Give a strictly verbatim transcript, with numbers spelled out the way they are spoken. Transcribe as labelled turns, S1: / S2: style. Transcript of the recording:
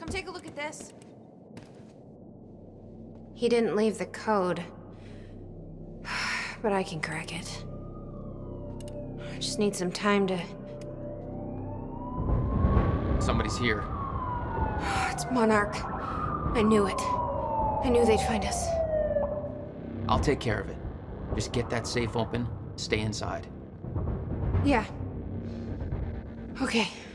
S1: Come take a look at this. He didn't leave the code. But I can crack it. I just need some time to...
S2: Somebody's here.
S1: It's Monarch. I knew it. I knew they'd find us.
S2: I'll take care of it. Just get that safe open, stay inside.
S1: Yeah. Okay.